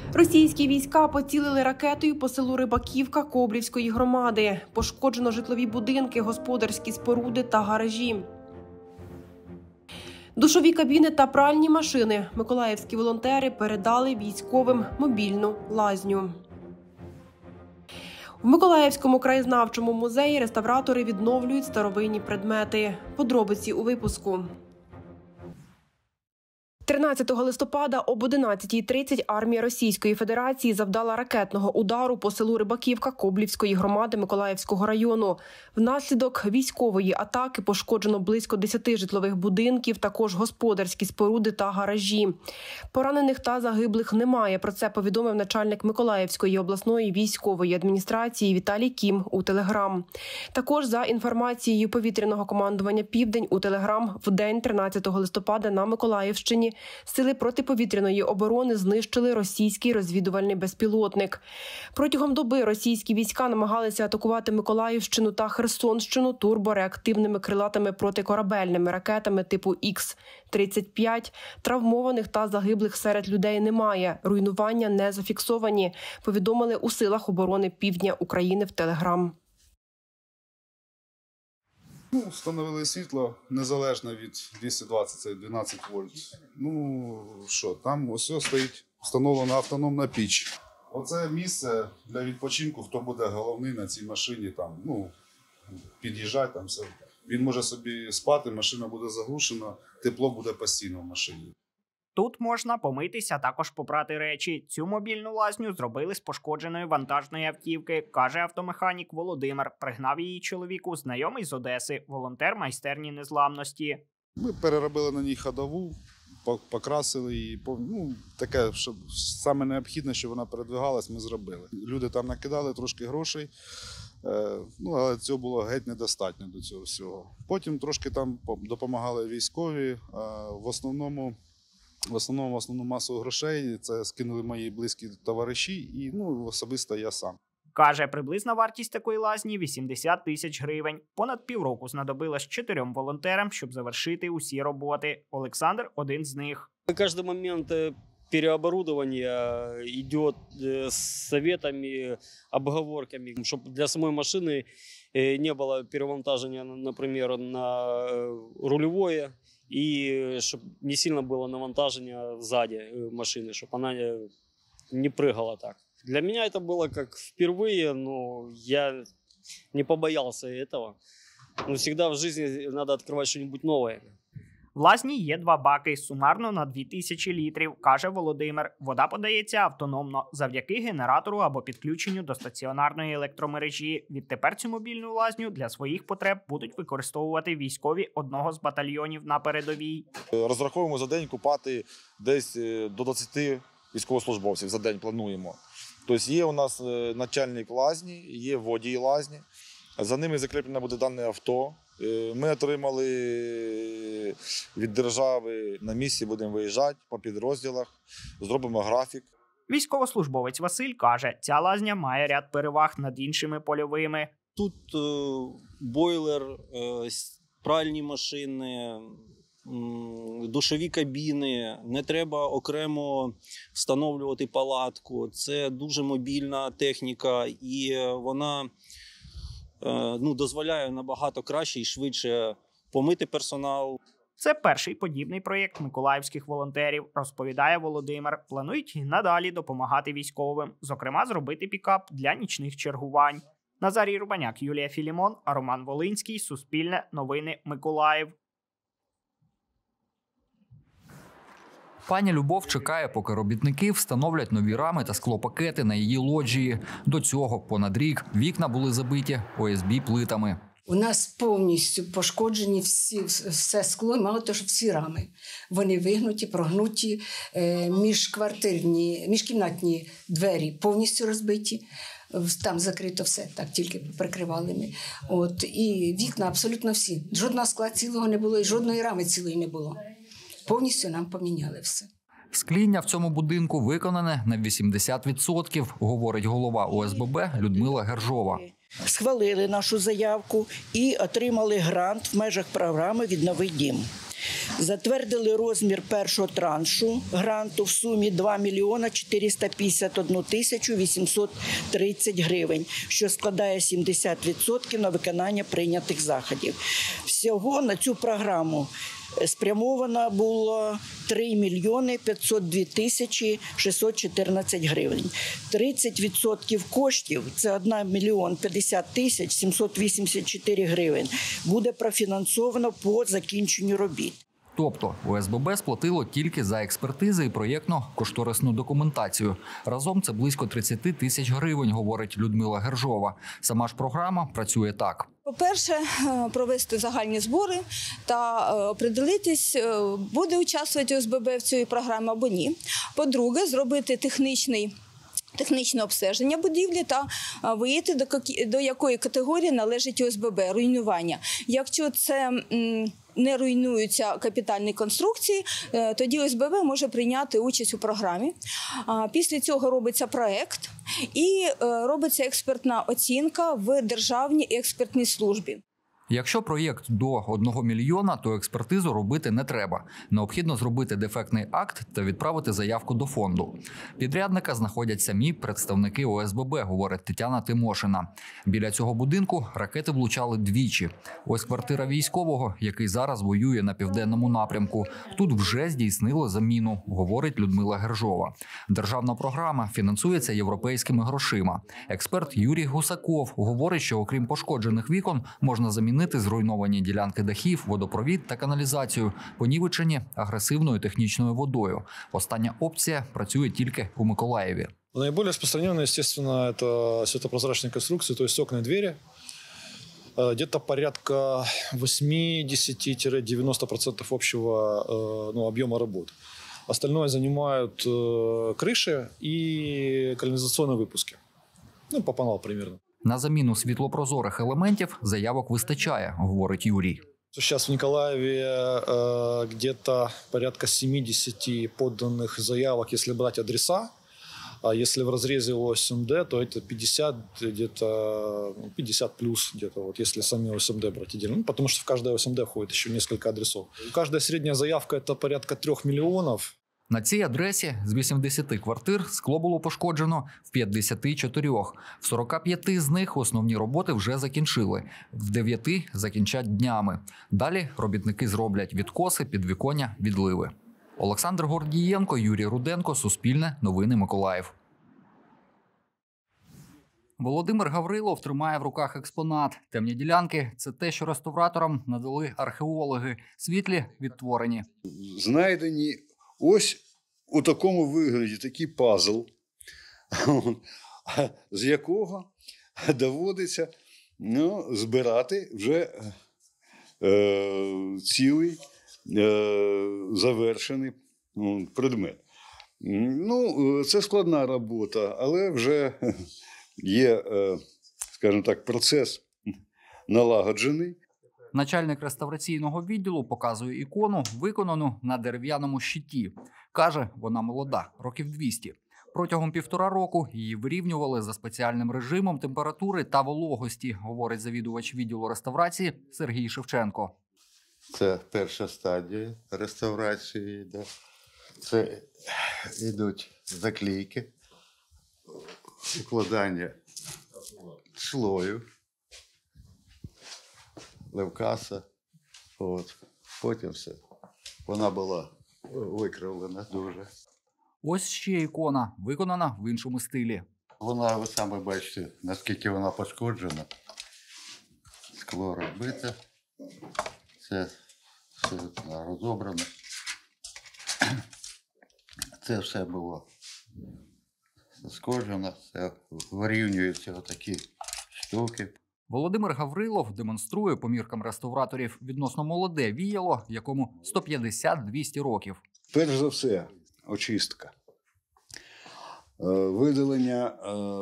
Російські війська поцілили ракетою по селу Рибаківка Коблівської громади. Пошкоджено житлові будинки, господарські споруди та гаражі. Душові кабіни та пральні машини миколаївські волонтери передали військовим мобільну лазню. В Миколаївському краєзнавчому музеї реставратори відновлюють старовинні предмети. Подробиці у випуску. 13 листопада об 11:30 армія Російської Федерації завдала ракетного удару по селу Рибаківка Коблівської громади Миколаївського району. Внаслідок військової атаки пошкоджено близько 10 житлових будинків, також господарські споруди та гаражі. Поранених та загиблих немає. Про це повідомив начальник Миколаївської обласної військової адміністрації Віталій Кім у Телеграм. Також за інформацією повітряного командування «Південь» у Телеграм, в день 13 листопада на Миколаївщині сили протиповітряної оборони знищили російський розвідувальний безпілотник. Протягом доби російські війська намагалися атакувати Миколаївщину та Херсонщину турбореактивними крилатими протикорабельними ракетами типу Х-35. Травмованих та загиблих серед людей немає. Руйнування не зафіксовані, повідомили у силах оборони Півдня України в Телеграм. Встановили світло незалежно від 220, це 12 вольт. Там ось стоїть встановлена автономна піч. Оце місце для відпочинку, хто буде головний на цій машині, під'їжджати, все. Він може собі спати, машина буде заглушена, тепло буде постійно в машині. Тут можна помитися, також попрати речі. Цю мобільну лазню зробили з пошкодженої вантажної автівки, каже автомеханік Володимир. Пригнав її чоловіку знайомий з Одеси, волонтер майстерні незламності. Ми переробили на ній ходову, покрасили її. Таке, щоб саме необхідне, щоб вона передвигалась, ми зробили. Люди там накидали трошки грошей, але цього було геть недостатньо до цього всього. Потім трошки там допомагали військові, в основну масу грошей це скинули мої близькі товариші і особисто я сам. Каже, приблизна вартість такої лазні – 80 тисяч гривень. Понад півроку знадобилось 4 волонтерам, щоб завершити усі роботи. Олександр – один з них. Кожен момент переоборудования идет с советами, обговорками, чтобы для самой машины не было перевантажения, например, на рулевое, и чтобы не сильно было навантажение сзади машины, чтобы она не прыгала так. Для меня это было как впервые, но я не побоялся этого. Но всегда в жизни надо открывать что-нибудь новое. В лазні є 2 баки, сумарно на 2000 літрів, каже Володимир. Вода подається автономно, завдяки генератору або підключенню до стаціонарної електромережі. Відтепер цю мобільну лазню для своїх потреб будуть використовувати військові одного з батальйонів на передовій. Розраховуємо за день купати десь до 20 військовослужбовців за день плануємо. Тобто є у нас начальник лазні, є водій лазні, за ними закріплено буде дане авто. Ми отримали від держави, на місці будемо виїжджати по підрозділах, зробимо графік. Військовослужбовець Василь каже, ця лазня має ряд переваг над іншими польовими. Тут бойлер, пральні машини, душові кабіни, не треба окремо встановлювати палатку. Це дуже мобільна техніка і вона дозволяє набагато краще і швидше помити персонал. Це перший подібний проєкт миколаївських волонтерів, розповідає Володимир. Планують і надалі допомагати військовим, зокрема зробити пікап для нічних чергувань. Назарій Рубаняк, Юлія Філімон, Роман Волинський, Суспільне, Новини, Миколаїв. Пані Любов чекає, поки робітники встановлять нові рами та склопакети на її лоджії. До цього понад рік вікна були забиті ОСБ-плитами. У нас повністю пошкоджені все скло, мало того, що всі рами. Вони вигнуті, прогнуті, міжкімнатні двері повністю розбиті. Там закрито все, так тільки прикривали ми. І вікна абсолютно всі. Жодного скла цілого не було і жодної рами цілої не було. Повністю нам поміняли все. Скління в цьому будинку виконане на 80%, говорить голова ОСББ Людмила Гержова. Схвалили нашу заявку і отримали грант в межах програми «Віднови дім». Затвердили розмір першого траншу гранту в сумі 2 мільйона 451 тисячу 830 гривень, що складає 70% на виконання прийнятих заходів. Всього на цю програму спрямовано було 3 мільйони 502 тисячі 614 гривень. 30% коштів, це 1 мільйон 50 тисяч 784 гривень, буде профінансовано по закінченню робіт. Тобто ОСББ сплатило тільки за експертизи і проєктно-кошторисну документацію. Разом це близько 30 тисяч гривень, говорить Людмила Гержова. Сама ж програма працює так. По-перше, провести загальні збори та определитись, буде участвувати ОСББ в цій програмі або ні. По-друге, зробити технічне обстеження будівлі та виявити, до якої категорії належить ОСББ – руйнування. Якщо це не руйнуються капітальні конструкції, тоді ОСББ може прийняти участь у програмі. Після цього робиться проєкт і робиться експертна оцінка в Державній експертній службі. Якщо проєкт до 1 мільйона, то експертизу робити не треба. Необхідно зробити дефектний акт та відправити заявку до фонду. Підрядника знаходять самі представники ОСББ, говорить Тетяна Тимошина. Біля цього будинку ракети влучали двічі. Ось квартира військового, який зараз воює на південному напрямку. Тут вже здійснили заміну, говорить Людмила Гержова. Державна програма фінансується європейськими грошима. Експерт Юрій Гусаков говорить, що окрім пошкоджених вікон можна замінити зруйновані ділянки дахів, водопровід та каналізацію, понівечені агресивною технічною водою. Остання опція працює тільки у Миколаєві. Наиболее распространенное, естественно, это светопрозрачные конструкции, то есть окна и двери. Где-то порядка 80-90% общего объема работ. Остальное занимают крыши и канализационные выпуски. По панелу примерно. На заміну світлопрозорих елементів заявок вистачає, говорить Юрій. Сейчас в Николаеве где-то порядка 70 поданных заявок, если брать адреса. А если в разрезе ОСМД, то это 50, где-то 50 плюс, где-то вот, если сами ОСМД брать отдельно. Потому что в каждое ОСМД входит еще несколько адресов. Каждая средняя заявка – это порядка 3 миллионов. На цій адресі з 80 квартир скло було пошкоджено в 54. В 45 з них основні роботи вже закінчили. В 9 закінчать днями. Далі робітники зроблять відкоси, підвіконня, відливи. Олександр Гордієнко, Юрій Руденко, Суспільне, Новини Миколаїв. Володимир Гаврилов тримає в руках експонат. Темні ділянки – це те, що реставраторам надали археологи. Світлі – відтворені. Знайдені ось у такому вигляді такий пазл, з якого доводиться збирати вже цілий завершений предмет. Це складна робота, але вже є, скажімо так, процес налагоджений. Начальник реставраційного відділу показує ікону, виконану на дерев'яному щиті. Каже, вона молода, років 200. Протягом 1,5 року її вирівнювали за спеціальним режимом температури та вологості, говорить завідувач відділу реставрації Сергій Шевченко. Це перша стадія реставрації. Да. Це йдуть заклейки, укладання слою, левкаса. Потім все. Вона була викривлена дуже. Ось ще ікона, виконана в іншому стилі. Вона, ви самі бачите, наскільки вона пошкоджена. Скло розбите. Це все розібрано. Це все було схожено, це вирівнюються отакі штуки. Володимир Гаврилов демонструє по міркам реставраторів відносно молоде віяло, якому 150-200 років. Перш за все, очистка. Видалення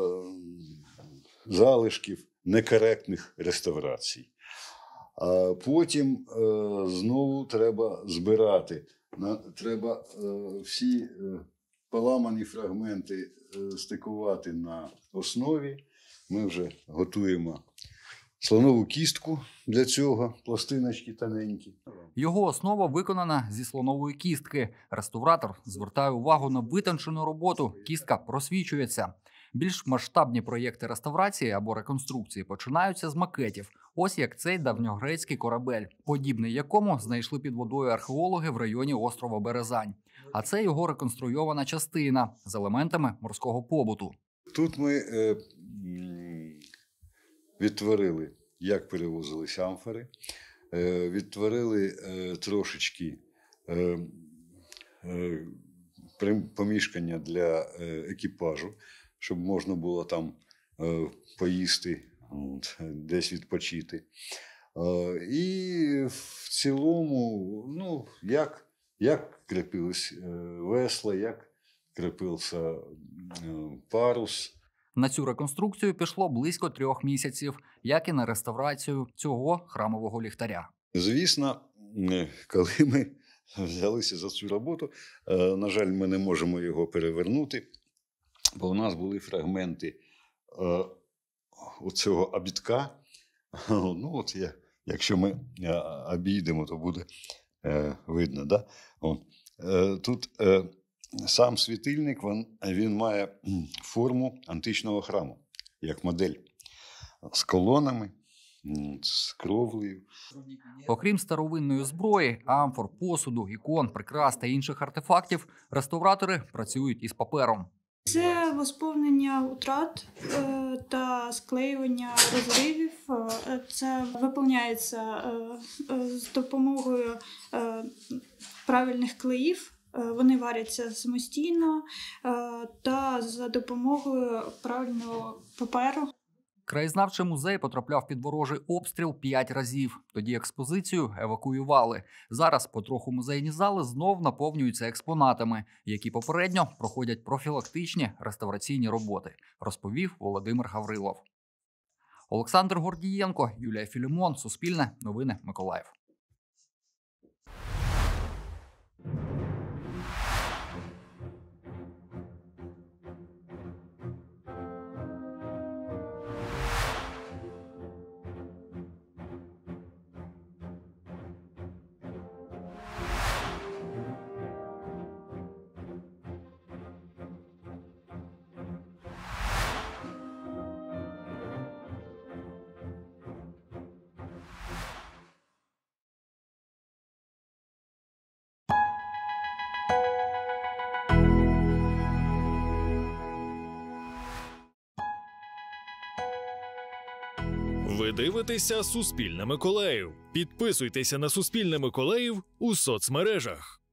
залишків некоректних реставрацій. Потім знову треба збирати. Треба всі поламані фрагменти стикувати на основі. Ми вже готуємо слонову кістку для цього, пластиночки тоненькі. Його основа виконана зі слонової кістки. Реставратор звертає увагу на витончену роботу. Кістка просвічується. Більш масштабні проєкти реставрації або реконструкції починаються з макетів. Ось як цей давньогрецький корабель, подібний якому знайшли під водою археологи в районі острова Березань. А це його реконструйована частина з елементами морського побуту. Тут ми відтворили, як перевозились амфори, відтворили трошечки поміщення для екіпажу, щоб можна було там поїсти, десь відпочити. І в цілому, як кріпились весла, як кріпився парус. На цю реконструкцію пішло близько 3 місяців, як і на реставрацію цього храмового ліхтаря. Звісно, коли ми взялися за цю роботу, на жаль, ми не можемо його перевернути, бо у нас були фрагменти оцього обідка. Якщо ми обійдемо, то буде видно. Да? Тут сам світильник, він має форму античного храму, як модель, з колонами, з кровлею. Окрім старовинної зброї, амфор, посуду, ікон, прикрас та інших артефактів, реставратори працюють із папером. Це восповнення утрат та склеювання розривів. Це виконується з допомогою правильних клеїв. Вони варяться самостійно та за допомогою правильного паперу. Краєзнавчий музей потрапляв під ворожий обстріл 5 разів. Тоді експозицію евакуювали. Зараз потроху музейні зали знов наповнюються експонатами, які попередньо проходять профілактичні реставраційні роботи, розповів Володимир Гаврилов. Олександр Гордієнко, Юлія Філімон, Суспільне, Новини, Миколаїв. Ви дивитеся «Суспільне Миколаїв». Підписуйтеся на «Суспільне Миколаїв» у соцмережах.